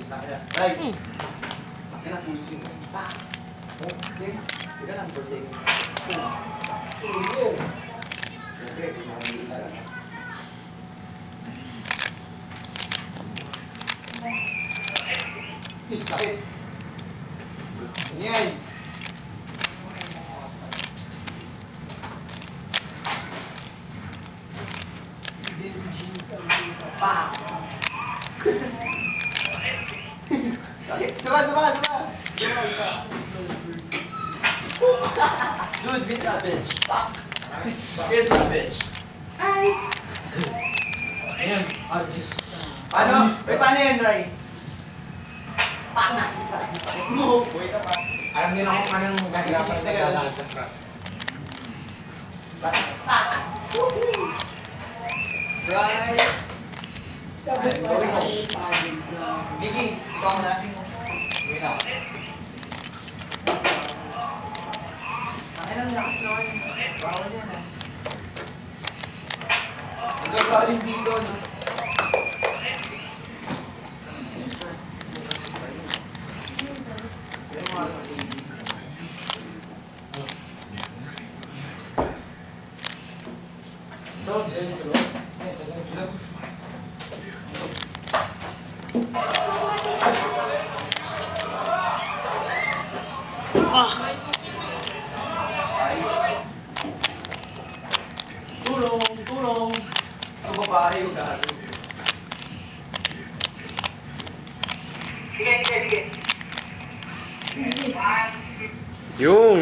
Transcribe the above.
Right. Akin ang full swing. Pa! Okay. Ika lang for second. Okay. Sakit. Yan. Pa! Sakit. Sama. Dude, beat that bitch. Here's that bitch. Hi! Ayan, artist. Paano? Paano yan, Ray? No! Wait ka pa. Alam niyo na kung anong gahirapan sa galaan sa front. Right! Biggie, ikaw na. Wait na. Ang lakas naman. Bawal yan ah. Ang gagaling dito, no? Tulong! Ang babae yung galo. Yung